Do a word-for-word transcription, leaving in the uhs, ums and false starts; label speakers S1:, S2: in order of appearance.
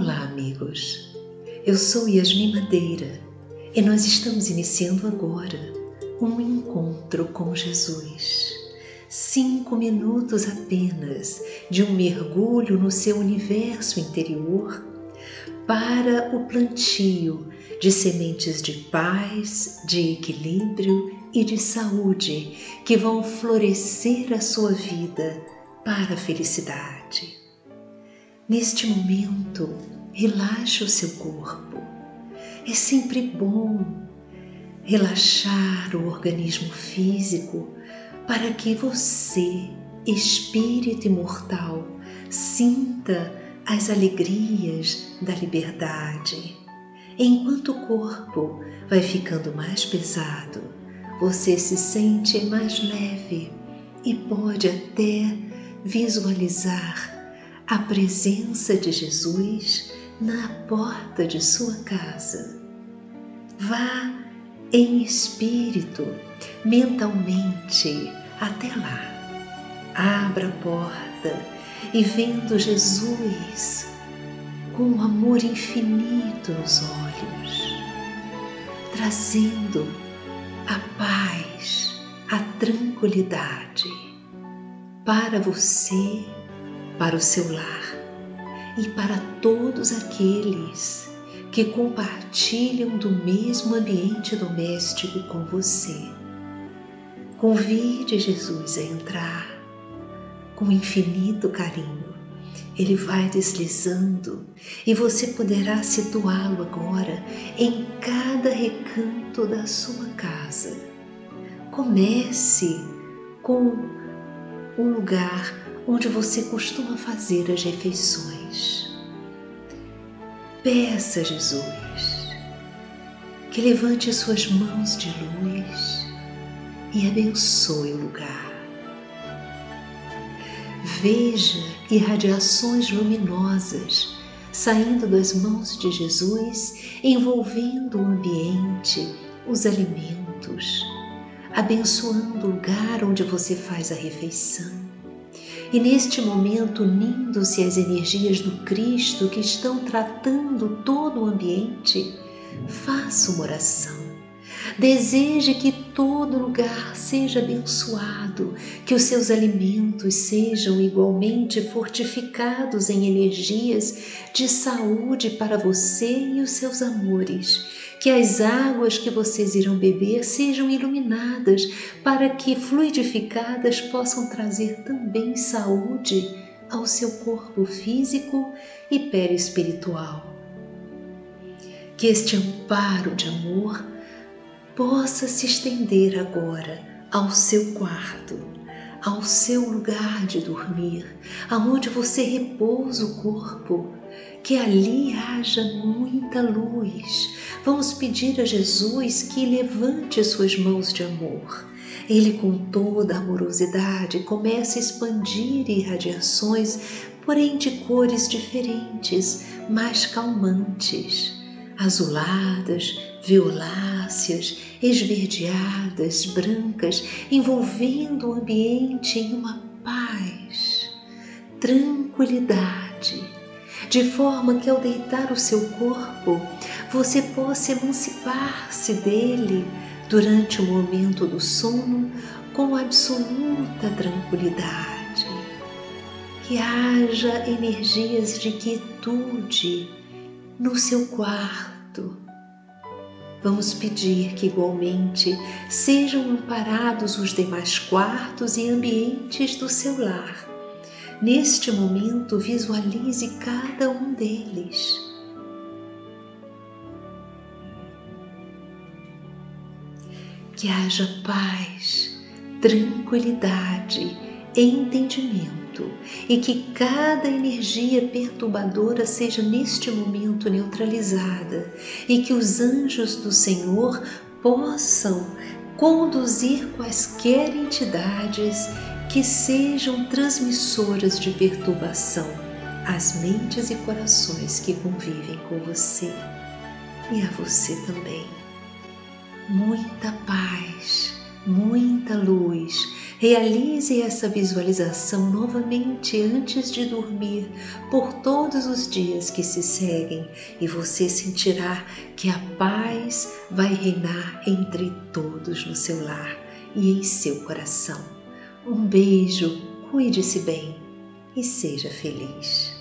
S1: Olá, amigos! Eu sou Yasmin Madeira e nós estamos iniciando agora um encontro com Jesus. Cinco minutos apenas de um mergulho no seu universo interior para o plantio de sementes de paz, de equilíbrio e de saúde que vão florescer a sua vida para a felicidade. Neste momento, relaxe o seu corpo. É sempre bom relaxar o organismo físico para que você, espírito imortal, sinta as alegrias da liberdade. Enquanto o corpo vai ficando mais pesado, você se sente mais leve e pode até visualizar a presença de Jesus na porta de sua casa. Vá em espírito, mentalmente, até lá. Abra a porta e vendo Jesus com um amor infinito nos olhos, trazendo a paz, a tranquilidade para você, para o seu lar e para todos aqueles que compartilham do mesmo ambiente doméstico com você. Convide Jesus a entrar com infinito carinho. Ele vai deslizando e você poderá situá-lo agora em cada recanto da sua casa. Comece com o lugar onde você costuma fazer as refeições. Peça a Jesus que levante suas mãos de luz e abençoe o lugar. Veja irradiações luminosas saindo das mãos de Jesus, envolvendo o ambiente, os alimentos, abençoando o lugar onde você faz a refeição. E neste momento, unindo-se às energias do Cristo que estão tratando todo o ambiente, faça uma oração. Deseje que todo lugar seja abençoado, que os seus alimentos sejam igualmente fortificados em energias de saúde para você e os seus amores, que as águas que vocês irão beber sejam iluminadas para que, fluidificadas, possam trazer também saúde ao seu corpo físico e perispiritual. Que este amparo de amor possa se estender agora ao seu quarto, ao seu lugar de dormir, aonde você repousa o corpo, que ali haja muita luz. Vamos pedir a Jesus que levante suas mãos de amor. Ele, com toda a amorosidade, começa a expandir irradiações, porém de cores diferentes, mais calmantes, azuladas, violáceas, esverdeadas, brancas, envolvendo o ambiente em uma paz, tranquilidade, de forma que ao deitar o seu corpo, você possa emancipar-se dele durante o momento do sono com absoluta tranquilidade. Que haja energias de quietude no seu quarto. Vamos pedir que igualmente sejam amparados os demais quartos e ambientes do seu lar. Neste momento, visualize cada um deles. Que haja paz, tranquilidade, entendimento e que cada energia perturbadora seja neste momento neutralizada e que os anjos do Senhor possam conduzir quaisquer entidades que sejam transmissoras de perturbação às mentes e corações que convivem com você e a você também. Muita paz, muita luz Realize essa visualização novamente antes de dormir, por todos os dias que se seguem, e você sentirá que a paz vai reinar entre todos no seu lar e em seu coração. Um beijo, cuide-se bem e seja feliz.